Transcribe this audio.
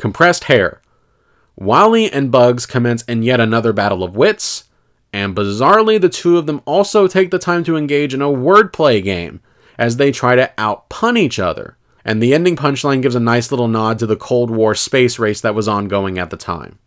Compressed Hare. Wily and Bugs commence in yet another battle of wits, and bizarrely the two of them also take the time to engage in a wordplay game as they try to out-pun each other. And the ending punchline gives a nice little nod to the Cold War space race that was ongoing at the time.